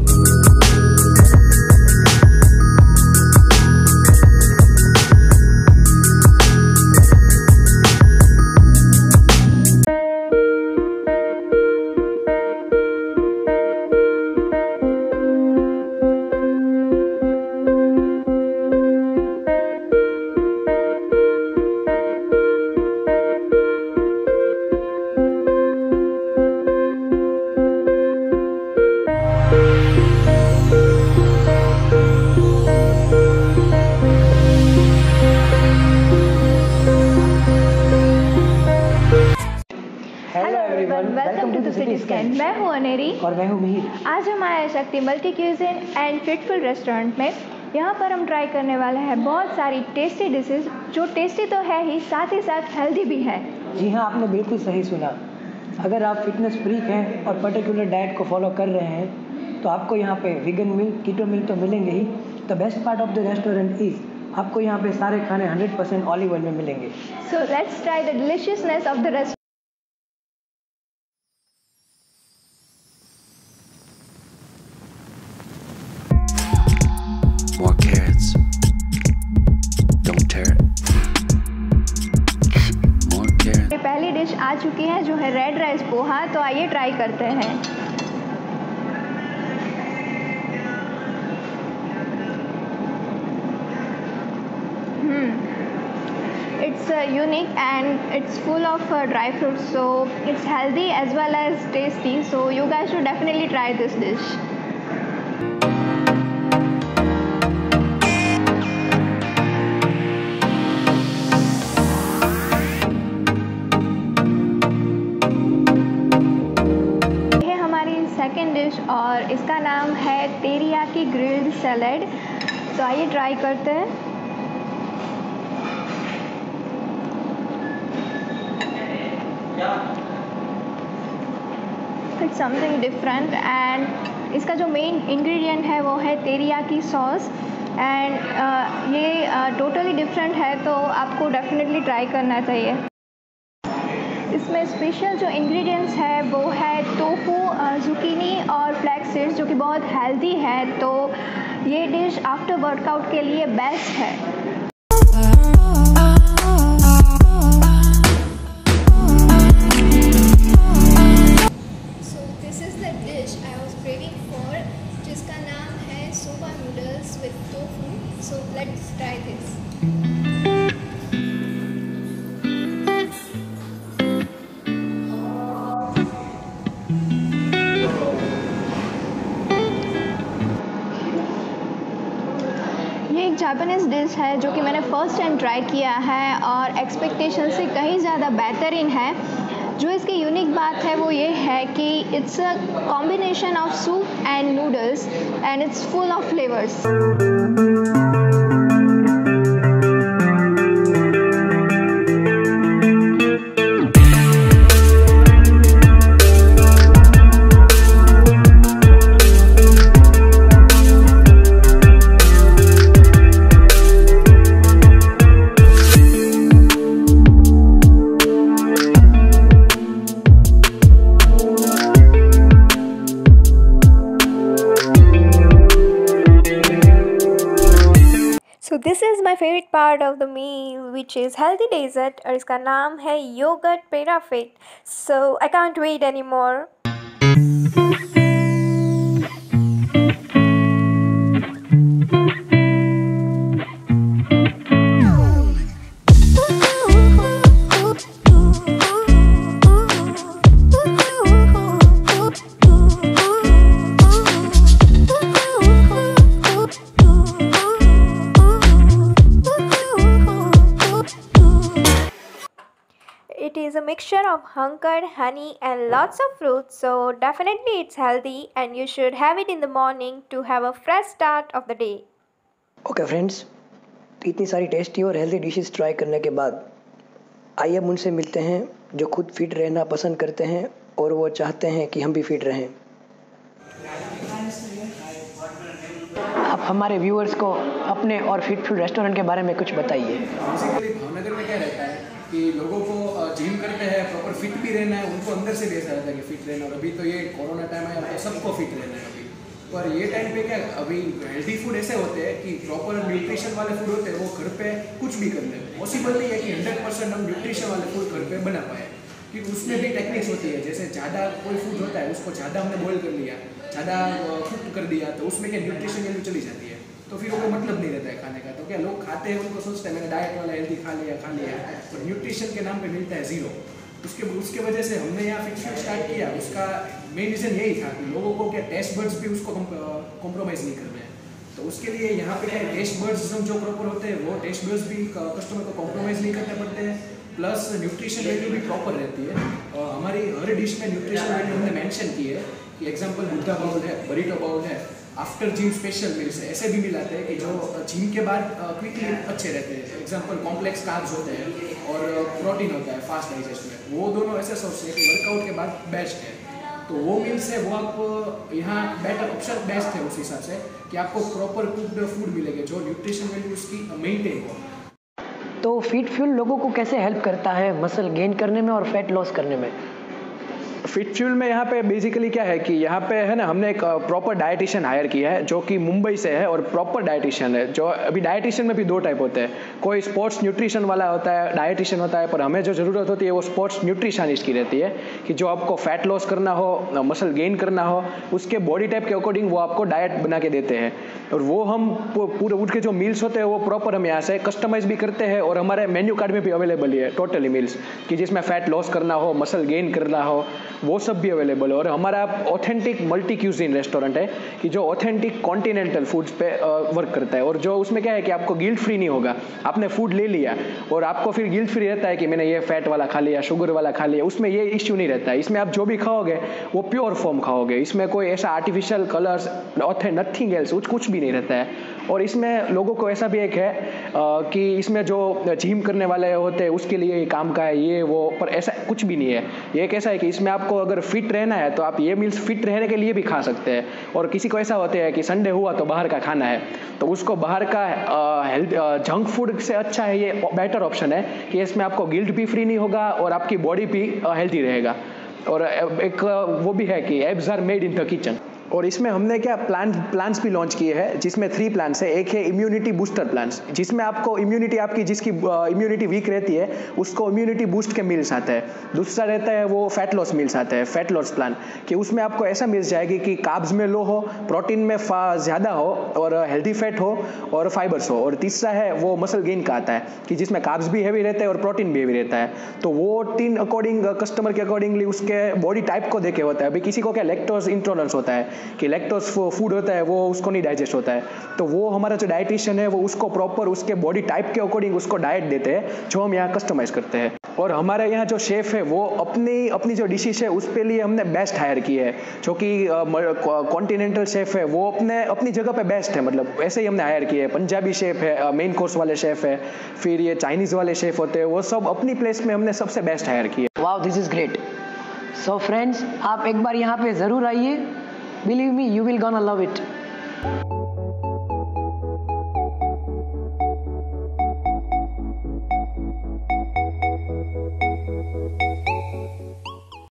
Welcome to the city scan. मैं हूँ अनेरी और मैं हूँ मिहिर। आज हम आए Shakti multi cuisine and fitful restaurant में। यहाँ पर हम ट्राई करने वाले हैं बहुत सारी टेस्टी डिशेज, जो टेस्टी तो है ही साथ हेल्दी भी है। जी हाँ, आपने बिल्कुल सही सुना। अगर आप फिटनेस फ्रीक हैं और पर्टिकुलर डाइट को फॉलो कर रहे हैं तो आपको यहाँ पे वीगन मील, कीटो मील तो मिलेंगे ही। The best part of the restaurant is आपको यहाँ पे सारे खाने 100% ऑलिव ऑयल में मिलेंगे। So let's try the deliciousness of the restaurant. More carrots. Don't tear it. More carrots. पहली डिश आ चुकी है जो है रेड राइस पोहा। तो आइए ट्राई करते हैं। It's unique and it's full of dry fruits, so it's healthy as well as tasty. So you guys should definitely try this dish. Second dish और इसका नाम है टेरियाकी ग्रिल्ड सैलेड। तो आइए ट्राई करते हैं। इट्स समथिंग डिफरेंट एंड इसका जो मेन इंग्रेडिएंट है वो है टेरियाकी सॉस एंड ये टोटली डिफरेंट है, तो आपको डेफिनेटली ट्राई करना चाहिए। इसमें स्पेशल जो इंग्रेडिएंट्स है वो है टोफू, जुकीनी और फ्लैक्स सीड्स, जो कि बहुत हेल्दी है। तो ये डिश आफ्टर वर्कआउट के लिए बेस्ट है। So this is the dish I was craving for, जिसका नाम है soba noodles with tofu. So let's try this. Japanese dish है जो कि मैंने फर्स्ट टाइम ट्राई किया है और एक्सपेक्टेशन से कहीं ज़्यादा बेहतरीन है। जो इसकी यूनिक बात है वो ये है कि it's a combination of soup and noodles and it's full of flavours. So this is my favorite part of the meal, which is healthy dessert और इसका नाम है yogurt parafait. So I can't wait anymore. It is a mixture of hunker, honey and lots of fruits, so definitely it's healthy and you should have it in the morning to have a fresh start of the day. Okay friends, तो इतनी सारी tasty और healthy dishes try करने के बाद आइए हम उनसे मिलते हैं जो खुद फिट रहना पसंद करते हैं और वो चाहते हैं कि हम भी फिट रहें। आप हमारे व्यूअर्स को अपने और फिटफुल रेस्टोरेंट के बारे में कुछ बताइए। बेसिकली भावनगर में क्या रहता है कि लोगों को जिम करते हैं, प्रॉपर फिट भी रहना है, उनको अंदर से भी ऐसा रहता है कि फिट रहना। और अभी तो ये कोरोना टाइम है तो सबको फिट रहना है। अभी पर ये टाइम पे क्या अभी हेल्दी फूड ऐसे होते हैं कि प्रॉपर न्यूट्रिशन वाले फूड होते हैं वो घर पे कुछ भी कर ले। पॉसिबल नहीं है कि 100% हम न्यूट्रिशन वाले फूड घर पे बना पाए, क्योंकि उसमें भी टेक्निक्स होती है। जैसे ज़्यादा कोई फूड होता है उसको ज़्यादा हमने बॉईल कर लिया, ज़्यादा कुक कर दिया, तो उसमें क्या न्यूट्रिशन वैल्यू चली जाती है, तो फिर वो मतलब नहीं रहता है खाने का। तो क्या लोग खाते हैं, उनको सोचते हैं मैंने डाइट वाला हेल्दी खा लिया, तो न्यूट्रिशन के नाम पे मिलता है ज़ीरो। उसके वजह से हमने यहाँ फिक्स स्टार्ट किया। उसका मेन रीज़न यही था कि लोगों को क्या टेस्ट बर्ड्स भी उसको कॉम्प्रोमाइज़ नहीं करना है। तो उसके लिए यहाँ पे क्या टेस्ट बर्ड्स जो प्रॉपर होते हैं वो टेस्ट बर्ड्स भी कस्टमर को कॉम्प्रोमाइज़ नहीं करने पड़ते हैं, प्लस न्यूट्रिशन वैल्यू भी प्रॉपर रहती है। हमारी हर डिश में न्यूट्रिशन वैल्यू हमने मेंशन की है कि एग्जांपल बुद्धा बाउल है, बरीटो बाउल है, आफ्टर जिम स्पेशल मील्स है, ऐसे भी मिल आते हैं कि जो जिम के बाद क्विकली अच्छे रहते हैं। एग्जांपल कॉम्प्लेक्स कार्ब्स होते हैं और प्रोटीन होता है फास्ट डाइजेस्ट में, वो दोनों ऐसे सोर्स है कि वर्कआउट के बाद बेस्ट है। तो वो मील्स है वो आप यहाँ बेटर ऑप्शन बेस्ट है उस हिसाब से कि आपको प्रॉपर कुक्ड फूड मिलेंगे जो न्यूट्रिशन वैल्यू उसकी मेंटेन हो। तो फिट फ्यूल लोगों को कैसे हेल्प करता है मसल गेन करने में और फैट लॉस करने में? फिट फ्यूल में यहाँ पे बेसिकली क्या है कि यहाँ पे है ना, हमने एक प्रॉपर डाइटिशियन हायर किया है जो कि मुंबई से है और प्रॉपर डाइटिशियन है। जो अभी डाइटिशियन में भी दो टाइप होते हैं, कोई स्पोर्ट्स न्यूट्रिशन वाला होता है, डाइटिशियन होता है, पर हमें जो ज़रूरत होती है वो स्पोर्ट्स न्यूट्रिशनिस्ट की रहती है कि जो आपको फैट लॉस करना हो, मसल गेन करना हो, उसके बॉडी टाइप के अकॉर्डिंग वो आपको डाइट बना के देते हैं। और वो हम पूरे उठ के जो मील्स होते हैं वो प्रॉपर हम यहाँ से कस्टमाइज भी करते हैं और हमारे मेन्यू कार्ड में भी अवेलेबल है टोटली मील्स कि जिसमें फैट लॉस करना हो, मसल गेन करना हो, वो सब भी अवेलेबल है। और हमारा ऑथेंटिक मल्टी क्यूजिन रेस्टोरेंट है कि जो ऑथेंटिक कॉन्टिनेंटल फूड्स पे वर्क करता है। और जो उसमें क्या है कि आपको गिल्ट फ्री नहीं होगा, आपने फूड ले लिया और आपको फिर गिल्ट फ्री रहता है कि मैंने ये फैट वाला खा लिया, शुगर वाला खा लिया, उसमें ये इश्यू नहीं रहता है। इसमें आप जो भी खाओगे वो प्योर फॉर्म खाओगे, इसमें कोई ऐसा आर्टिफिशियल कलर्स नथिंग एल्स कुछ भी नहीं रहता है। और इसमें लोगों को ऐसा भी एक है कि इसमें जो जिम करने वाले होते हैं उसके लिए काम का है ये वो, पर ऐसा कुछ भी नहीं है। ये कैसा है कि इसमें आपको अगर फिट रहना है तो आप ये मील्स फिट रहने के लिए भी खा सकते हैं। और किसी को ऐसा होता है कि संडे हुआ तो बाहर का खाना है, तो उसको बाहर का हेल्थ जंक फूड से अच्छा है ये बेटर ऑप्शन है कि इसमें आपको गिल्ट भी फ्री नहीं होगा और आपकी बॉडी भी हेल्थी रहेगा। और एक वो भी है कि abs are made in the kitchen. और इसमें हमने क्या प्लान्स भी लॉन्च किए हैं जिसमें 3 प्लान्स है। एक है इम्यूनिटी बूस्टर प्लान्स जिसमें आपको इम्यूनिटी आपकी जिसकी इम्यूनिटी वीक रहती है उसको इम्यूनिटी बूस्ट के मील्स आते हैं। दूसरा रहता है वो फैट लॉस मील्स आते हैं, फैट लॉस प्लान कि उसमें आपको ऐसा मिल जाएगी कि कार्ब्स में लो हो, प्रोटीन में ज़्यादा हो और हेल्दी फैट हो और फाइबर्स हो। और तीसरा है वो मसल गेन का आता है कि जिसमें कार्ब्स भी हैवी रहते हैं और प्रोटीन भी हैवी रहता है। तो वो 3 अकॉर्डिंग कस्टमर के अकॉर्डिंगली उसके बॉडी टाइप को देखे होता है। अभी किसी को क्या लैक्टोज इंटॉलरेंस होता है कि लैक्टोज फूड होता है वो उसको नहीं डाइजेस्ट होता है, तो वो हमारा जो डाइटिशियन है वो उसको प्रॉपर उसके बॉडी टाइप के अकॉर्डिंग उसको डाइट देते हैं जो हम यहाँ कस्टमाइज करते हैं। और हमारे यहाँ जो शेफ़ है वो अपनी जो डिशेस है उस पे लिए हमने बेस्ट हायर की है, जो कि कॉन्टिनेंटल शेफ़ है वो अपनी जगह पे बेस्ट है। मतलब ऐसे ही हमने हायर किए है। पंजाबी शेफ़ है, मेन कोर्स वाले शेफ़ है, फिर ये चाइनीज़ वाले शेफ़ होते हैं, वो सब अपनी प्लेस में हमने सबसे बेस्ट हायर किए। Wow, this is great. So friends, आप एक बार यहाँ पे ज़रूर आइए। Believe me, you will gonna love it.